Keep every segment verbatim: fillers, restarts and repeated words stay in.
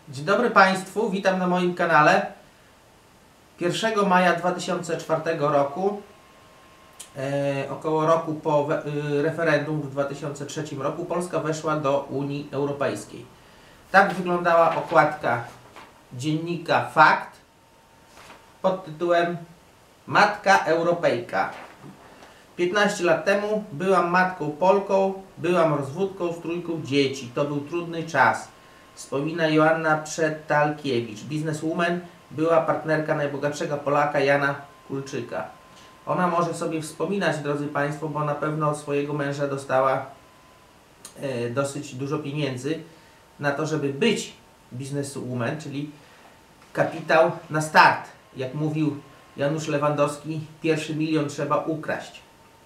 Dzień dobry Państwu, witam na moim kanale. pierwszego maja dwa tysiące czwartego roku, e, około roku po we, e, referendum w dwa tysiące trzecim roku, Polska weszła do Unii Europejskiej. Tak wyglądała okładka dziennika Fakt pod tytułem Matka Europejka. piętnaście lat temu byłam matką Polką, byłam rozwódką z trójką dzieci. To był trudny czas. Wspomina Joanna Przetalkiewicz, bizneswoman, była partnerka najbogatszego Polaka Jana Kulczyka. Ona może sobie wspominać, drodzy Państwo, bo na pewno od swojego męża dostała e, dosyć dużo pieniędzy na to, żeby być bizneswoman, czyli kapitał na start. Jak mówił Janusz Lewandowski, pierwszy milion trzeba ukraść.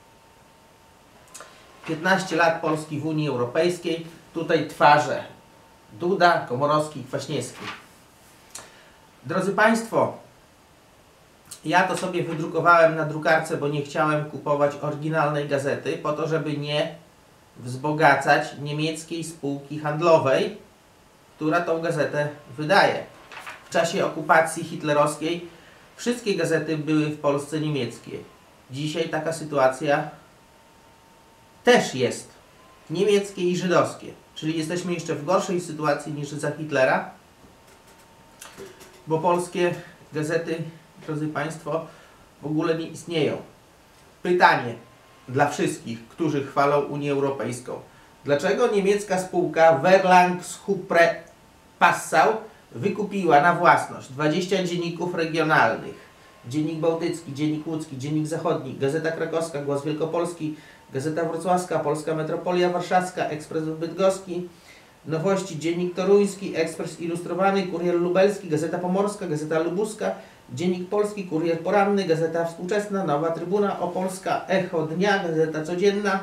piętnaście lat Polski w Unii Europejskiej. Tutaj twarze Duda, Komorowski i Kwaśniewski. Drodzy Państwo, ja to sobie wydrukowałem na drukarce, bo nie chciałem kupować oryginalnej gazety, po to, żeby nie wzbogacać niemieckiej spółki handlowej, która tą gazetę wydaje. W czasie okupacji hitlerowskiej wszystkie gazety były w Polsce niemieckie. Dzisiaj taka sytuacja też jest. Niemieckie i żydowskie. Czyli jesteśmy jeszcze w gorszej sytuacji niż za Hitlera, bo polskie gazety, drodzy Państwo, w ogóle nie istnieją. Pytanie dla wszystkich, którzy chwalą Unię Europejską. Dlaczego niemiecka spółka Verlagsgruppe Passau wykupiła na własność dwadzieścia dzienników regionalnych? Dziennik Bałtycki, Dziennik Łódzki, Dziennik Zachodni, Gazeta Krakowska, Głos Wielkopolski, Gazeta Wrocławska, Polska Metropolia Warszawska, Ekspres Bydgoski, Nowości, Dziennik Toruński, Ekspres Ilustrowany, Kurier Lubelski, Gazeta Pomorska, Gazeta Lubuska, Dziennik Polski, Kurier Poranny, Gazeta Współczesna, Nowa Trybuna, Opolska, Echo Dnia, Gazeta Codzienna.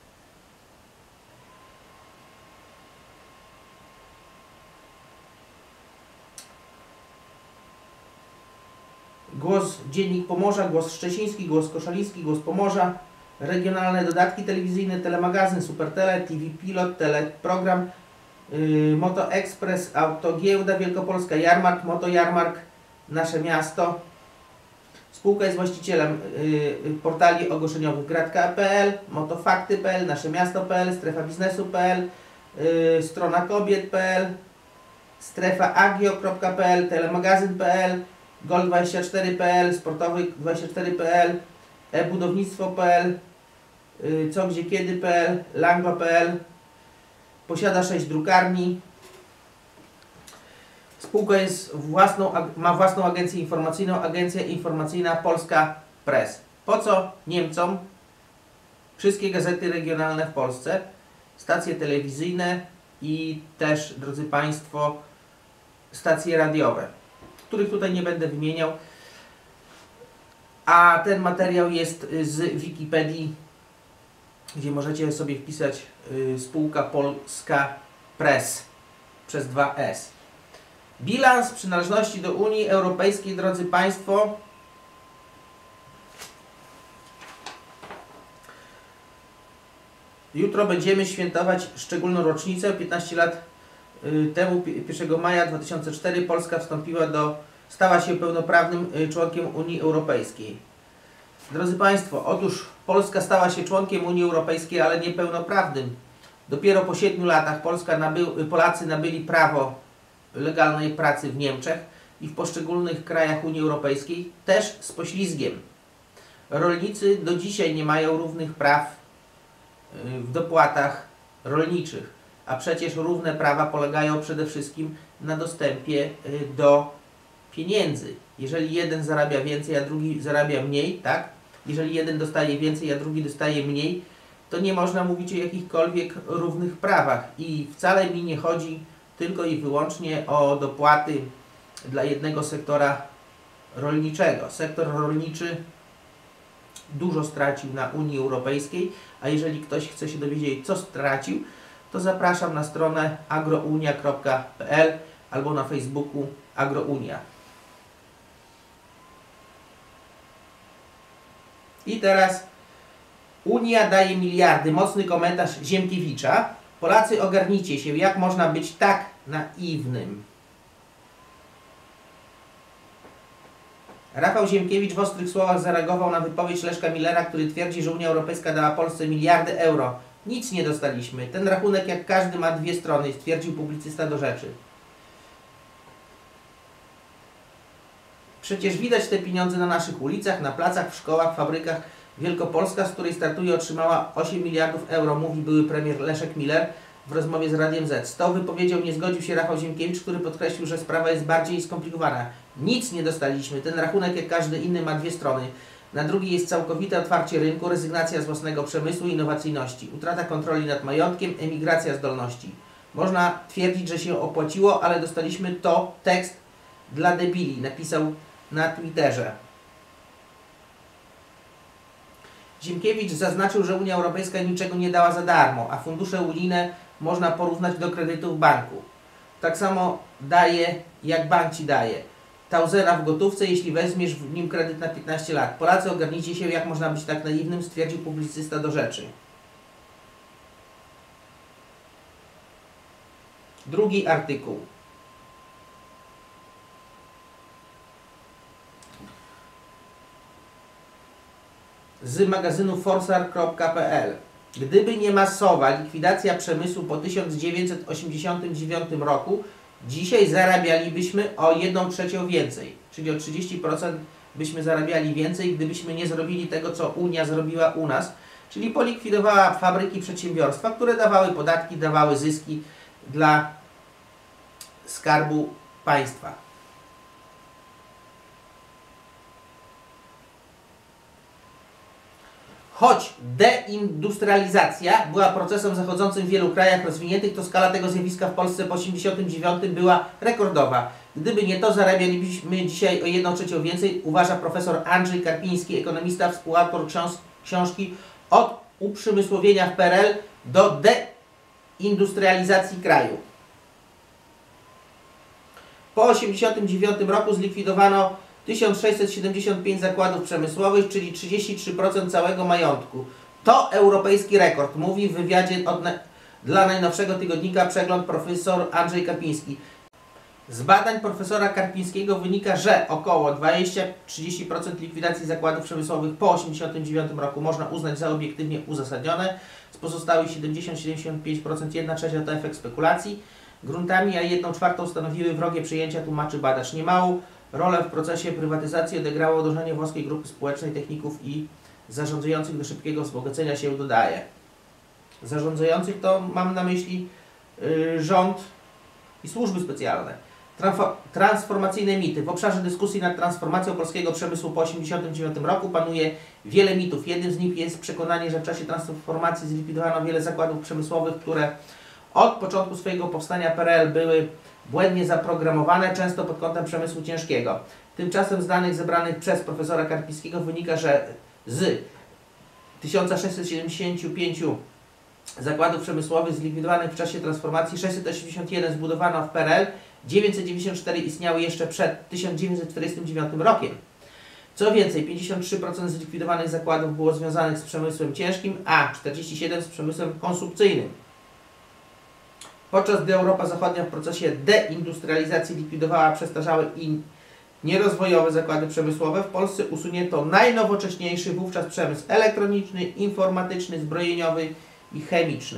Głos Dziennik Pomorza, Głos Szczeciński, Głos Koszaliński, Głos Pomorza, regionalne dodatki telewizyjne, telemagazyn, Supertele, T V Pilot, teleprogram, yy, Moto Express, Autogiełda Wielkopolska, Jarmark, Moto Jarmark, Nasze Miasto. Spółka jest właścicielem yy, portali ogłoszeniowych gratka kropka p l, motofakty kropka p l, nasze miasto kropka p l, strefa biznesu kropka p l, yy, strona kobiet kropka p l, strefa agio kropka p l, telemagazyn kropka p l, gol dwadzieścia cztery kropka p l, sportowy dwadzieścia cztery kropka p l, e-budownictwo kropka p l, co gdzie kiedy kropka p l, langlo kropka p l. Posiada sześć drukarni. Spółka jest własną, ma własną agencję informacyjną, Agencja Informacyjna Polska Press. Po co Niemcom wszystkie gazety regionalne w Polsce, stacje telewizyjne i też, drodzy Państwo, stacje radiowe, których tutaj nie będę wymieniał. A ten materiał jest z Wikipedii, gdzie możecie sobie wpisać y, spółka Polska Press przez dwa S. Bilans przynależności do Unii Europejskiej, drodzy Państwo, jutro będziemy świętować szczególną rocznicę. piętnaście lat y, temu, pierwszego maja dwa tysiące czwartego, Polska wstąpiła do stała się pełnoprawnym członkiem Unii Europejskiej. Drodzy Państwo, otóż Polska stała się członkiem Unii Europejskiej, ale niepełnoprawnym. Dopiero po siedmiu latach Polska nabył, Polacy nabyli prawo legalnej pracy w Niemczech i w poszczególnych krajach Unii Europejskiej, też z poślizgiem. Rolnicy do dzisiaj nie mają równych praw w dopłatach rolniczych, a przecież równe prawa polegają przede wszystkim na dostępie do pieniędzy. Jeżeli jeden zarabia więcej, a drugi zarabia mniej, tak? Jeżeli jeden dostaje więcej, a drugi dostaje mniej, to nie można mówić o jakichkolwiek równych prawach. I wcale mi nie chodzi tylko i wyłącznie o dopłaty dla jednego sektora rolniczego. Sektor rolniczy dużo stracił na Unii Europejskiej, a jeżeli ktoś chce się dowiedzieć, co stracił, to zapraszam na stronę agrounia kropka p l albo na Facebooku Agrounia. I teraz Unia daje miliardy. Mocny komentarz Ziemkiewicza. Polacy, ogarnijcie się, jak można być tak naiwnym. Rafał Ziemkiewicz w ostrych słowach zareagował na wypowiedź Leszka Millera, który twierdzi, że Unia Europejska dała Polsce miliardy euro. Nic nie dostaliśmy. Ten rachunek jak każdy ma dwie strony, stwierdził publicysta do Rzeczy. Przecież widać te pieniądze na naszych ulicach, na placach, w szkołach, fabrykach. Wielkopolska, z której startuje, otrzymała osiem miliardów euro, mówi były premier Leszek Miller w rozmowie z Radiem Z. Z tą wypowiedzią nie zgodził się Rafał Ziemkiewicz, który podkreślił, że sprawa jest bardziej skomplikowana. Nic nie dostaliśmy. Ten rachunek, jak każdy inny, ma dwie strony. Na drugiej jest całkowite otwarcie rynku, rezygnacja z własnego przemysłu i innowacyjności, utrata kontroli nad majątkiem, emigracja zdolności. Można twierdzić, że się opłaciło, ale dostaliśmy to tekst dla debili, napisał na Twitterze. Ziemkiewicz zaznaczył, że Unia Europejska niczego nie dała za darmo, a fundusze unijne można porównać do kredytu w banku. Tak samo daje, jak bank ci daje. Tausera w gotówce, jeśli weźmiesz w nim kredyt na piętnaście lat. Polacy, ogarnijcie się, jak można być tak naiwnym, stwierdził publicysta do Rzeczy. Drugi artykuł. Z magazynu forsar kropka p l. Gdyby nie masowa likwidacja przemysłu po tysiąc dziewięćset osiemdziesiątym dziewiątym roku, dzisiaj zarabialibyśmy o jedną trzecią więcej, czyli o trzydzieści procent byśmy zarabiali więcej, gdybyśmy nie zrobili tego, co Unia zrobiła u nas, czyli polikwidowała fabryki, przedsiębiorstwa, które dawały podatki, dawały zyski dla Skarbu Państwa. Choć deindustrializacja była procesem zachodzącym w wielu krajach rozwiniętych, to skala tego zjawiska w Polsce po osiemdziesiątym dziewiątym była rekordowa. Gdyby nie to, zarabialibyśmy dzisiaj o jedną trzecią więcej, uważa profesor Andrzej Karpiński, ekonomista, współautor książ książki Od uprzemysłowienia w P R L do deindustrializacji kraju. Po osiemdziesiątym dziewiątym roku zlikwidowano tysiąc sześćset siedemdziesiąt pięć zakładów przemysłowych, czyli trzydzieści trzy procent całego majątku. To europejski rekord, mówi w wywiadzie od na dla najnowszego tygodnika Przegląd profesor Andrzej Karpiński. Z badań profesora Karpińskiego wynika, że około dwadzieścia do trzydziestu procent likwidacji zakładów przemysłowych po osiemdziesiątym dziewiątym roku można uznać za obiektywnie uzasadnione. Z pozostałych siedemdziesiąt do siedemdziesięciu pięciu procent jedna trzecia to efekt spekulacji gruntami, a jedną czwartą stanowiły wrogie przejęcia, tłumaczy badacz. Niemałą rolę w procesie prywatyzacji odegrało dążenie włoskiej grupy społecznej, techników i zarządzających do szybkiego wzbogacenia się, dodaje. Zarządzających to mam na myśli yy, rząd i służby specjalne. Transformacyjne mity. W obszarze dyskusji nad transformacją polskiego przemysłu po osiemdziesiątym dziewiątym roku panuje wiele mitów. Jednym z nich jest przekonanie, że w czasie transformacji zlikwidowano wiele zakładów przemysłowych, które od początku swojego powstania P R L były błędnie zaprogramowane, często pod kątem przemysłu ciężkiego. Tymczasem z danych zebranych przez profesora Karpińskiego wynika, że z tysiąc sześćset siedemdziesięciu pięciu zakładów przemysłowych zlikwidowanych w czasie transformacji sześćset osiemdziesiąt jeden zbudowano w P R L, dziewięćset dziewięćdziesiąt cztery istniały jeszcze przed tysiąc dziewięćset czterdziestym dziewiątym rokiem. Co więcej, pięćdziesiąt trzy procent zlikwidowanych zakładów było związanych z przemysłem ciężkim, a czterdzieści siedem procent z przemysłem konsumpcyjnym. Podczas gdy Europa Zachodnia w procesie deindustrializacji likwidowała przestarzałe i nierozwojowe zakłady przemysłowe, w Polsce usunięto najnowocześniejszy wówczas przemysł elektroniczny, informatyczny, zbrojeniowy i chemiczny.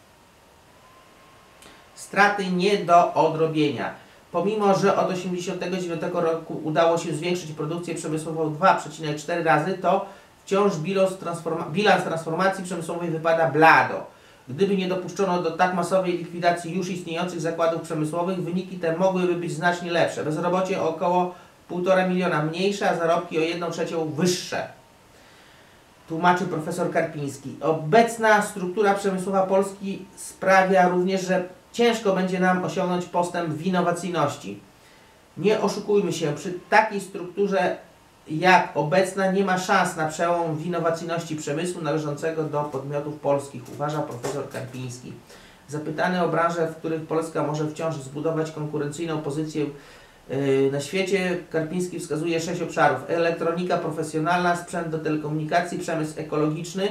Straty nie do odrobienia. Pomimo że od tysiąc dziewięćset osiemdziesiątego dziewiątego roku udało się zwiększyć produkcję przemysłową dwa przecinek cztery razy, to wciąż bilans, transforma bilans transformacji przemysłowej wypada blado. Gdyby nie dopuszczono do tak masowej likwidacji już istniejących zakładów przemysłowych, wyniki te mogłyby być znacznie lepsze. Bezrobocie o około półtora miliona mniejsze, a zarobki o jedną trzecią wyższe. Tłumaczy profesor Karpiński. Obecna struktura przemysłowa Polski sprawia również, że ciężko będzie nam osiągnąć postęp w innowacyjności. Nie oszukujmy się, przy takiej strukturze jak obecna nie ma szans na przełom w innowacyjności przemysłu należącego do podmiotów polskich, uważa profesor Karpiński. Zapytany o branże, w których Polska może wciąż zbudować konkurencyjną pozycję yy, na świecie, Karpiński wskazuje sześć obszarów. Elektronika profesjonalna, sprzęt do telekomunikacji, przemysł ekologiczny,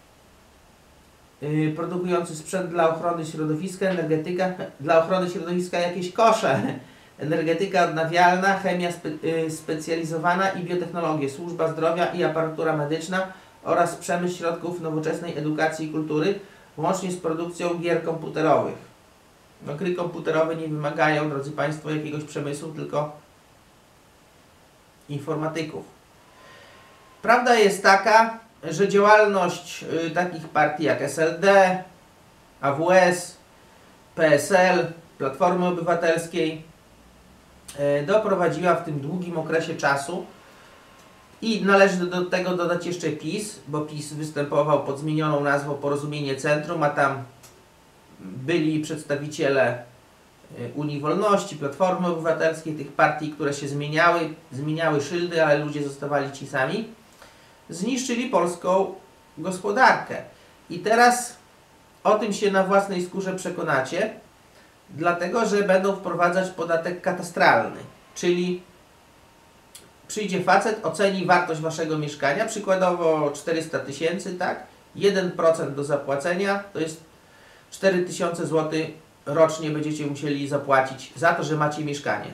yy, produkujący sprzęt dla ochrony środowiska, energetyka, dla ochrony środowiska jakieś kosze, energetyka odnawialna, chemia spe, y, specjalizowana i biotechnologie, służba zdrowia i aparatura medyczna oraz przemysł środków nowoczesnej edukacji i kultury, łącznie z produkcją gier komputerowych. No, gry komputerowe nie wymagają, drodzy Państwo, jakiegoś przemysłu, tylko informatyków. Prawda jest taka, że działalność y, takich partii jak S L D, A W S, P S L, Platformy Obywatelskiej y, doprowadziła w tym długim okresie czasu i należy do, do tego dodać jeszcze PiS, bo PiS występował pod zmienioną nazwą Porozumienie Centrum, a tam byli przedstawiciele Unii Wolności, Platformy Obywatelskiej, tych partii, które się zmieniały, zmieniały szyldy, ale ludzie zostawali ci sami, zniszczyli polską gospodarkę. I teraz o tym się na własnej skórze przekonacie, dlatego że będą wprowadzać podatek katastralny, czyli przyjdzie facet, oceni wartość waszego mieszkania, przykładowo czterysta tysięcy, tak? jeden procent do zapłacenia to jest cztery tysiące złotych rocznie będziecie musieli zapłacić za to, że macie mieszkanie.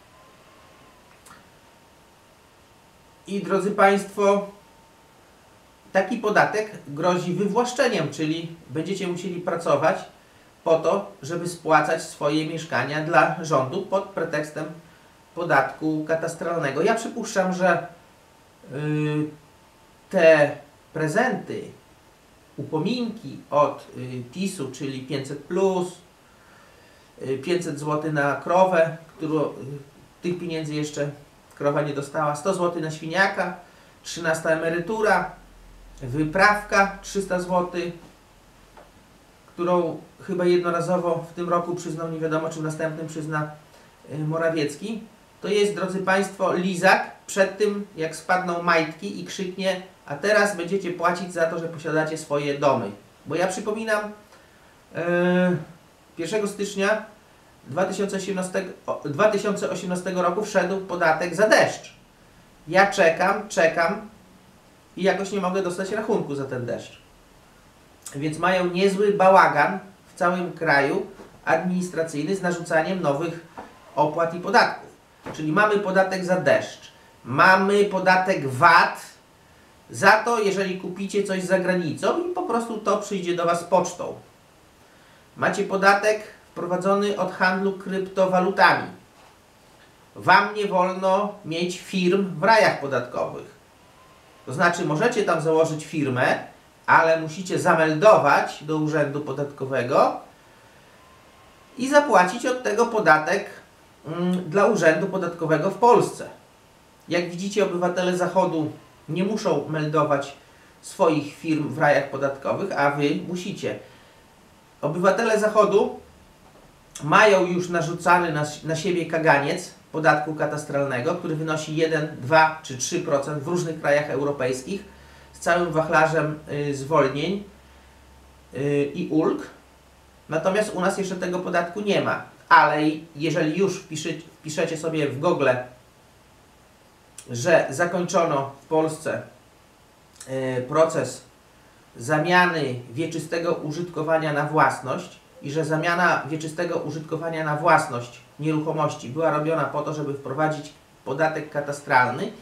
I drodzy Państwo, taki podatek grozi wywłaszczeniem, czyli będziecie musieli pracować po to, żeby spłacać swoje mieszkania dla rządu pod pretekstem podatku katastralnego. Ja przypuszczam, że yy, te prezenty, upominki od yy, PiS-u, czyli pięćset plus, pięćset złotych na krowę, którą, tych pieniędzy jeszcze krowa nie dostała, sto złotych na świniaka, trzynasta emerytura, wyprawka trzysta złotych, którą chyba jednorazowo w tym roku przyznał, nie wiadomo czy w następnym przyzna Morawiecki. To jest, drodzy Państwo, lizak przed tym, jak spadną majtki i krzyknie: a teraz będziecie płacić za to, że posiadacie swoje domy. Bo ja przypominam, yy, pierwszego stycznia dwa tysiące osiemnastego roku wszedł podatek za deszcz. Ja czekam, czekam i jakoś nie mogę dostać rachunku za ten deszcz. Więc mają niezły bałagan w całym kraju administracyjny z narzucaniem nowych opłat i podatków. Czyli mamy podatek za deszcz, mamy podatek V A T za to, jeżeli kupicie coś za granicą i po prostu to przyjdzie do Was pocztą. Macie podatek wprowadzony od handlu kryptowalutami. Wam nie wolno mieć firm w rajach podatkowych. To znaczy, możecie tam założyć firmę, ale musicie zameldować do urzędu podatkowego i zapłacić od tego podatek mm, dla urzędu podatkowego w Polsce. Jak widzicie, obywatele Zachodu nie muszą meldować swoich firm w rajach podatkowych, a Wy musicie. Obywatele Zachodu mają już narzucany na, na siebie kaganiec podatku katastralnego, który wynosi jeden, dwa czy trzy procent w różnych krajach europejskich z całym wachlarzem y, zwolnień y, i ulg. Natomiast u nas jeszcze tego podatku nie ma. Ale jeżeli już wpiszy, wpiszecie sobie w Google, że zakończono w Polsce y, proces zamiany wieczystego użytkowania na własność i że zamiana wieczystego użytkowania na własność nieruchomości była robiona po to, żeby wprowadzić podatek katastralny,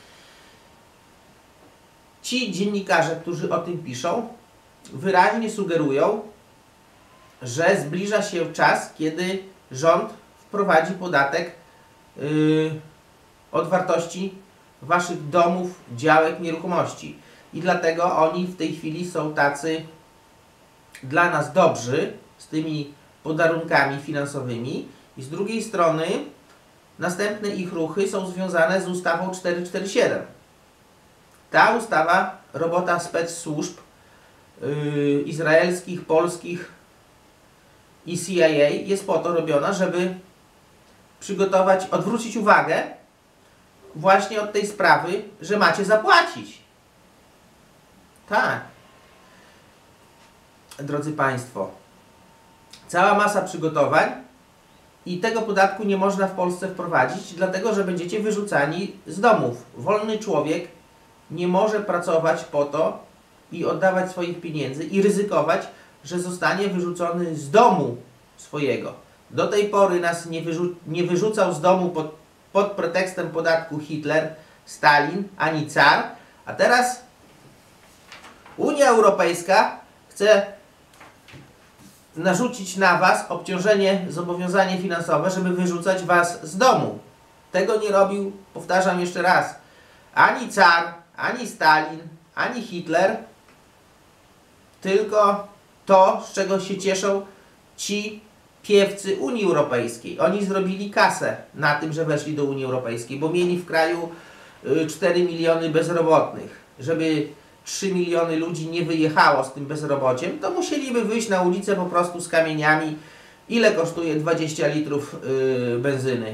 ci dziennikarze, którzy o tym piszą, wyraźnie sugerują, że zbliża się czas, kiedy rząd wprowadzi podatek yy, od wartości Waszych domów, działek, nieruchomości. I dlatego oni w tej chwili są tacy dla nas dobrzy z tymi podarunkami finansowymi i z drugiej strony następne ich ruchy są związane z ustawą czterysta czterdzieści siedem. Ta ustawa, robota spec służb yy, izraelskich, polskich i C I A jest po to robiona, żeby przygotować, odwrócić uwagę właśnie od tej sprawy, że macie zapłacić. Tak. Drodzy Państwo, cała masa przygotowań i tego podatku nie można w Polsce wprowadzić, dlatego że będziecie wyrzucani z domów. Wolny człowiek nie może pracować po to i oddawać swoich pieniędzy i ryzykować, że zostanie wyrzucony z domu swojego. Do tej pory nas nie, wyrzu nie wyrzucał z domu pod, pod pretekstem podatku Hitler, Stalin, ani car, a teraz Unia Europejska chce narzucić na Was obciążenie, zobowiązanie finansowe, żeby wyrzucać Was z domu. Tego nie robił, powtarzam jeszcze raz, ani car, ani Stalin, ani Hitler, tylko to, z czego się cieszą ci piewcy Unii Europejskiej. Oni zrobili kasę na tym, że weszli do Unii Europejskiej, bo mieli w kraju cztery miliony bezrobotnych. Żeby trzy miliony ludzi nie wyjechało z tym bezrobociem, to musieliby wyjść na ulicę po prostu z kamieniami. Ile kosztuje dwadzieścia litrów yy, benzyny?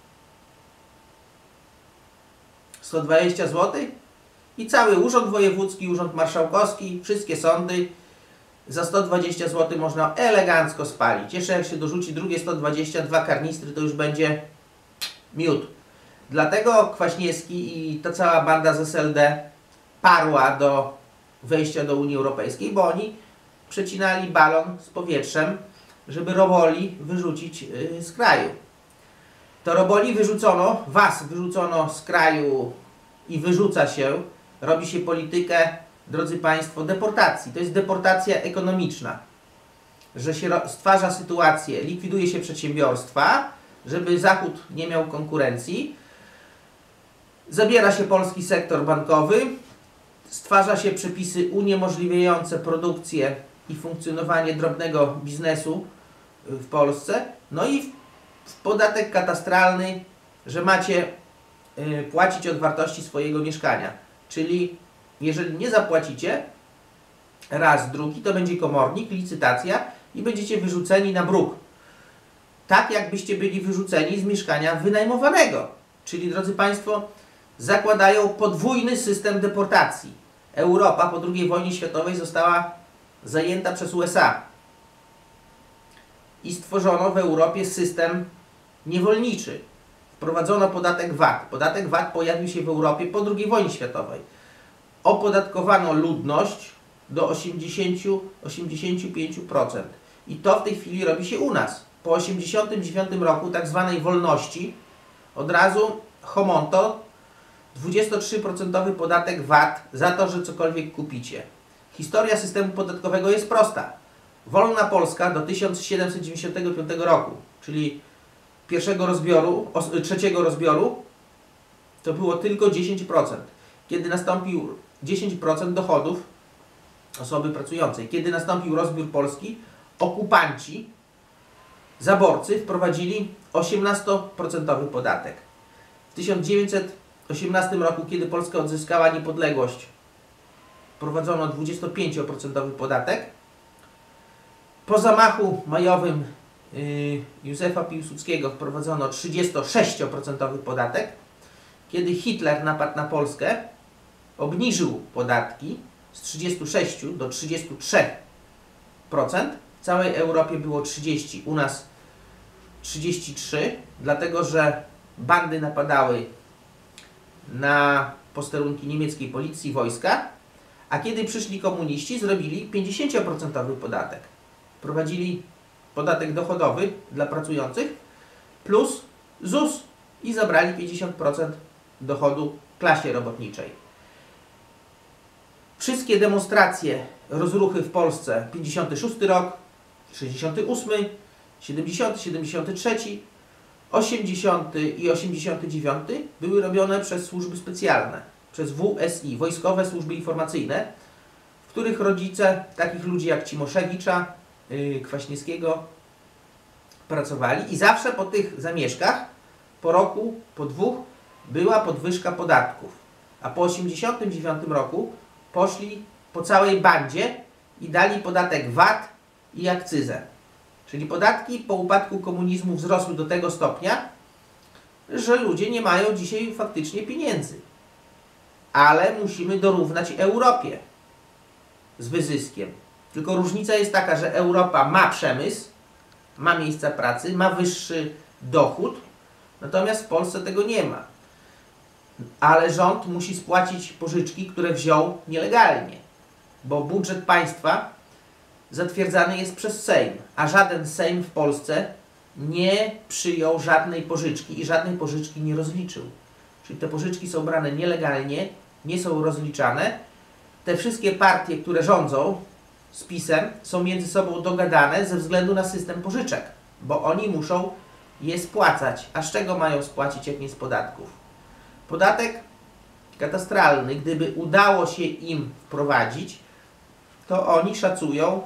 sto dwadzieścia złotych? I cały urząd wojewódzki, urząd marszałkowski, wszystkie sądy za sto dwadzieścia złotych można elegancko spalić. Jeszcze jak się dorzuci drugie sto dwadzieścia, dwa karnistry, to już będzie miód. Dlatego Kwaśniewski i ta cała banda z S L D parła do wejścia do Unii Europejskiej, bo oni przecinali balon z powietrzem, żeby roboli wyrzucić yy, z kraju. To roboli wyrzucono, was wyrzucono z kraju i wyrzuca się, robi się politykę, drodzy Państwo, deportacji. To jest deportacja ekonomiczna, że się stwarza sytuację, likwiduje się przedsiębiorstwa, żeby Zachód nie miał konkurencji, zabiera się polski sektor bankowy, stwarza się przepisy uniemożliwiające produkcję i funkcjonowanie drobnego biznesu w Polsce, no i w podatek katastralny, że macie y, płacić od wartości swojego mieszkania. Czyli jeżeli nie zapłacicie raz, drugi, to będzie komornik, licytacja i będziecie wyrzuceni na bruk. Tak jakbyście byli wyrzuceni z mieszkania wynajmowanego. Czyli, drodzy Państwo, zakładają podwójny system deportacji. Europa po drugiej wojnie światowej została zajęta przez U S A. I stworzono w Europie system niewolniczy. Wprowadzono podatek V A T. Podatek V A T pojawił się w Europie po drugiej wojnie światowej. Opodatkowano ludność do osiemdziesięciu do osiemdziesięciu pięciu procent. I to w tej chwili robi się u nas. Po osiemdziesiątym dziewiątym roku tak zwanej wolności od razu homonto dwudziestotrzyprocentowy podatek V A T za to, że cokolwiek kupicie. Historia systemu podatkowego jest prosta. Wolna Polska do tysiąc siedemset dziewięćdziesiątego piątego roku, czyli pierwszego rozbioru, trzeciego rozbioru, to było tylko dziesięć procent. Kiedy nastąpił dziesięć procent dochodów osoby pracującej, kiedy nastąpił rozbiór Polski, okupanci, zaborcy wprowadzili osiemnastoprocentowy podatek. W tysiąc dziewięćset osiemnastym roku, kiedy Polska odzyskała niepodległość, wprowadzono dwudziestopięcioprocentowy podatek. Po zamachu majowym yy, Józefa Piłsudskiego wprowadzono trzydziestosześcioprocentowy podatek. Kiedy Hitler napadł na Polskę, obniżył podatki z trzydziestu sześciu do trzydziestu trzech procent. W całej Europie było trzydzieści, u nas trzydzieści trzy, dlatego że bandy napadały na posterunki niemieckiej policji, wojska, a kiedy przyszli komuniści, zrobili pięćdziesięcioprocentowy podatek. Wprowadzili podatek dochodowy dla pracujących plus ZUS i zabrali pięćdziesiąt procent dochodu klasie robotniczej. Wszystkie demonstracje, rozruchy w Polsce, pięćdziesiąty szósty rok, sześćdziesiąty ósmy, siedemdziesiąty, siedemdziesiąty trzeci, osiemdziesiąty i osiemdziesiąty dziewiąty były robione przez służby specjalne, przez W S I, Wojskowe Służby Informacyjne, w których rodzice takich ludzi jak Cimoszewicza, yy, Kwaśniewskiego pracowali i zawsze po tych zamieszkach, po roku, po dwóch, była podwyżka podatków. A po osiemdziesiątym dziewiątym roku poszli po całej bandzie i dali podatek V A T i akcyzę. Czyli podatki po upadku komunizmu wzrosły do tego stopnia, że ludzie nie mają dzisiaj faktycznie pieniędzy. Ale musimy dorównać Europie z wyzyskiem. Tylko różnica jest taka, że Europa ma przemysł, ma miejsca pracy, ma wyższy dochód, natomiast w Polsce tego nie ma. Ale rząd musi spłacić pożyczki, które wziął nielegalnie, bo budżet państwa zatwierdzany jest przez Sejm, a żaden Sejm w Polsce nie przyjął żadnej pożyczki i żadnej pożyczki nie rozliczył. Czyli te pożyczki są brane nielegalnie, nie są rozliczane. Te wszystkie partie, które rządzą z PiS-em, są między sobą dogadane ze względu na system pożyczek, bo oni muszą je spłacać. A z czego mają spłacić, jak nie z podatków? Podatek katastralny, gdyby udało się im wprowadzić, to oni szacują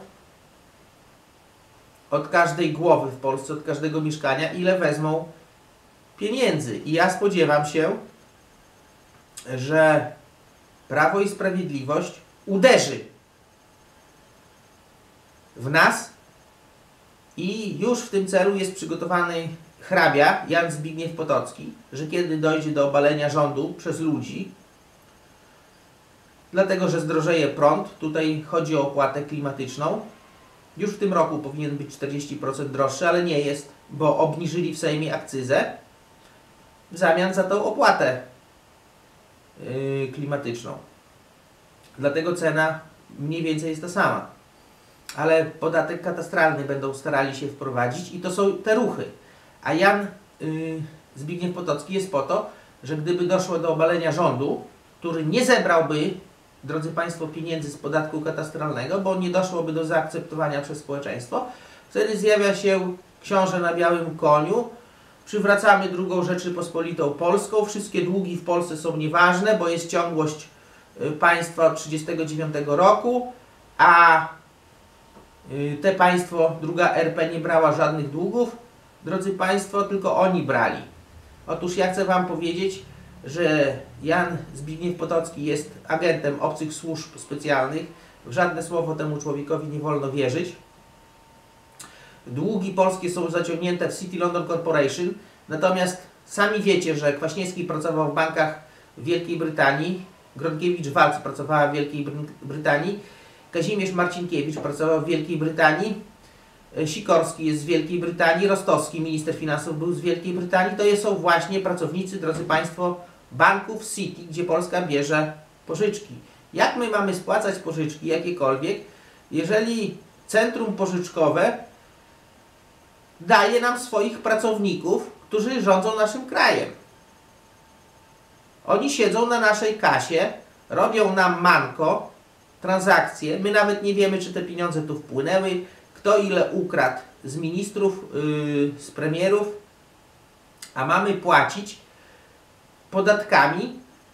od każdej głowy w Polsce, od każdego mieszkania, ile wezmą pieniędzy. I ja spodziewam się, że Prawo i Sprawiedliwość uderzy w nas i już w tym celu jest przygotowany hrabia Jan Zbigniew Potocki, że kiedy dojdzie do obalenia rządu przez ludzi, dlatego że zdrożeje prąd, tutaj chodzi o opłatę klimatyczną, już w tym roku powinien być czterdzieści procent droższy, ale nie jest, bo obniżyli w Sejmie akcyzę w zamian za tą opłatę yy, klimatyczną. Dlatego cena mniej więcej jest ta sama. Ale podatek katastralny będą starali się wprowadzić i to są te ruchy. A Jan yy, Zbigniew Potocki jest po to, że gdyby doszło do obalenia rządu, który nie zebrałby, drodzy Państwo, pieniędzy z podatku katastralnego, bo nie doszłoby do zaakceptowania przez społeczeństwo, wtedy zjawia się książę na białym koniu, przywracamy drugą Rzeczypospolitą Polską, wszystkie długi w Polsce są nieważne, bo jest ciągłość państwa od tysiąc dziewięćset trzydziestego dziewiątego roku, a te państwo, druga R P, nie brała żadnych długów. Drodzy Państwo, tylko oni brali. Otóż ja chcę Wam powiedzieć, że Jan Zbigniew Potocki jest agentem obcych służb specjalnych. W żadne słowo temu człowiekowi nie wolno wierzyć. Długi polskie są zaciągnięte w City London Corporation, natomiast sami wiecie, że Kwaśniewski pracował w bankach w Wielkiej Brytanii, Gronkiewicz-Waltz pracowała w Wielkiej Brytanii, Kazimierz Marcinkiewicz pracował w Wielkiej Brytanii, Sikorski jest z Wielkiej Brytanii, Rostowski, minister finansów, był z Wielkiej Brytanii. To są właśnie pracownicy, drodzy Państwo, banków City, gdzie Polska bierze pożyczki. Jak my mamy spłacać pożyczki jakiekolwiek, jeżeli centrum pożyczkowe daje nam swoich pracowników, którzy rządzą naszym krajem? Oni siedzą na naszej kasie, robią nam manko, transakcje. My nawet nie wiemy, czy te pieniądze tu wpłynęły, kto ile ukradł z ministrów, yy, z premierów, a mamy płacić podatkami.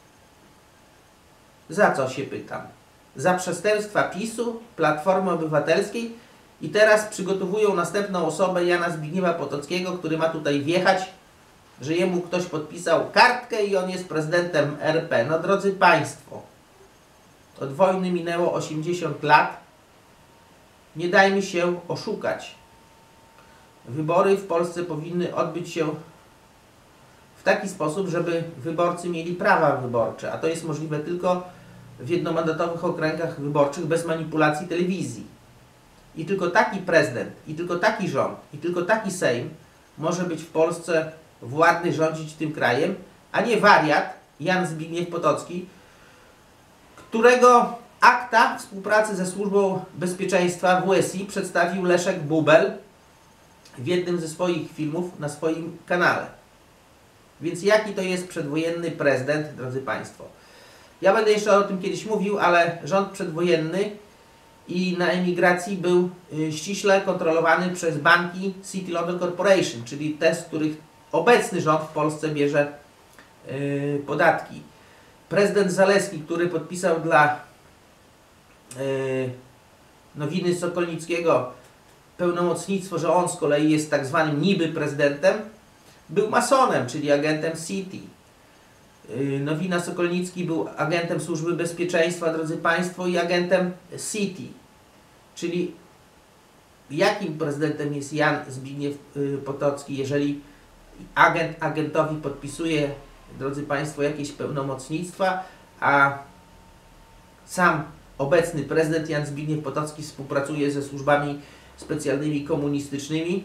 Za co, się pytam? Za przestępstwa PiSu, Platformy Obywatelskiej, i teraz przygotowują następną osobę, Jana Zbigniewa Potockiego, który ma tutaj wjechać, że jemu ktoś podpisał kartkę i on jest prezydentem R P. No drodzy Państwo, od wojny minęło osiemdziesiąt lat. Nie dajmy się oszukać. Wybory w Polsce powinny odbyć się w taki sposób, żeby wyborcy mieli prawa wyborcze, a to jest możliwe tylko w jednomandatowych okręgach wyborczych bez manipulacji telewizji. I tylko taki prezydent, i tylko taki rząd, i tylko taki Sejm może być w Polsce władny, rządzić tym krajem, a nie wariat Jan Zbigniew Potocki, którego akta współpracy ze Służbą Bezpieczeństwa W S I przedstawił Leszek Bubel w jednym ze swoich filmów na swoim kanale. Więc jaki to jest przedwojenny prezydent, drodzy Państwo? Ja będę jeszcze o tym kiedyś mówił, ale rząd przedwojenny i na emigracji był y, ściśle kontrolowany przez banki City London Corporation, czyli te, z których obecny rząd w Polsce bierze y, podatki. Prezydent Zaleski, który podpisał dla y, Nowiny Sokolnickiego pełnomocnictwo, że on z kolei jest tak zwanym niby prezydentem, był masonem, czyli agentem City. Y, Nowina Sokolnicki był agentem Służby Bezpieczeństwa, drodzy Państwo, i agentem City. Czyli jakim prezydentem jest Jan Zbigniew y, Potocki, jeżeli agent agentowi podpisuje, drodzy Państwo, jakieś pełnomocnictwa, a sam obecny prezydent Jan Zbigniew Potocki współpracuje ze służbami specjalnymi komunistycznymi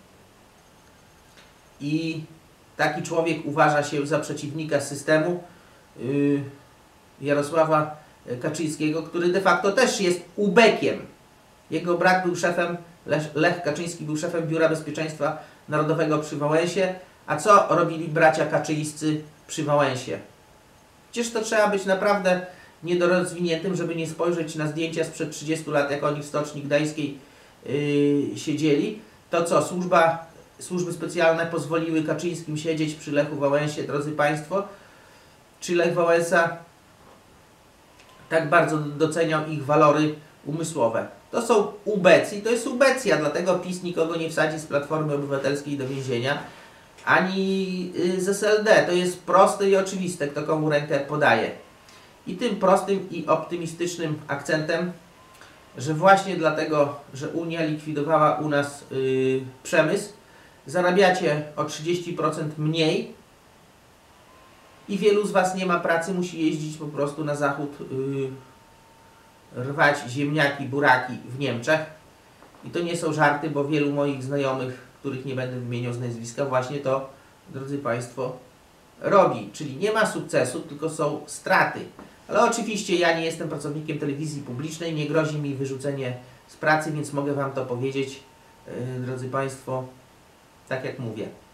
i taki człowiek uważa się za przeciwnika systemu yy, Jarosława Kaczyńskiego, który de facto też jest ubekiem. Jego brat był szefem, Lech, Lech Kaczyński był szefem Biura Bezpieczeństwa Narodowego przy Wałęsie. A co robili bracia kaczyńscy przy Wałęsie? Przecież to trzeba być naprawdę niedorozwiniętym, żeby nie spojrzeć na zdjęcia sprzed trzydziestu lat, jak oni w Stoczni Gdańskiej yy, siedzieli. To co, służba, służby specjalne pozwoliły Kaczyńskim siedzieć przy Lechu Wałęsie, drodzy Państwo? Czy Lech Wałęsa tak bardzo doceniał ich walory umysłowe? To są ubecy i to jest ubecja, dlatego PiS nikogo nie wsadzi z Platformy Obywatelskiej do więzienia, ani z S L D. To jest proste i oczywiste, kto komu rękę podaje. I tym prostym i optymistycznym akcentem, że właśnie dlatego, że Unia likwidowała u nas yy, przemysł, zarabiacie o trzydzieści procent mniej i wielu z Was nie ma pracy, musi jeździć po prostu na zachód, yy, rwać ziemniaki, buraki w Niemczech. I to nie są żarty, bo wielu moich znajomych, których nie będę wymieniał z nazwiska, właśnie to, drodzy Państwo, robi. Czyli nie ma sukcesu, tylko są straty. Ale oczywiście ja nie jestem pracownikiem telewizji publicznej, nie grozi mi wyrzucenie z pracy, więc mogę Wam to powiedzieć, yy, drodzy Państwo, tak jak mówię.